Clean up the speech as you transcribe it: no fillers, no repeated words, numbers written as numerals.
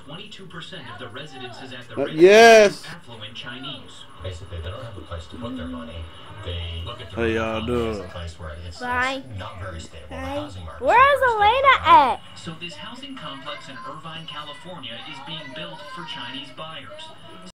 22% of the residences at the yes. affluent Chinese. Basically, they don't have a place to put their money. They look at the y'all doing? place where it's Bye. not very stable. The housing market. Where's Alayna at? So this housing complex in Irvine, California is being built for Chinese buyers.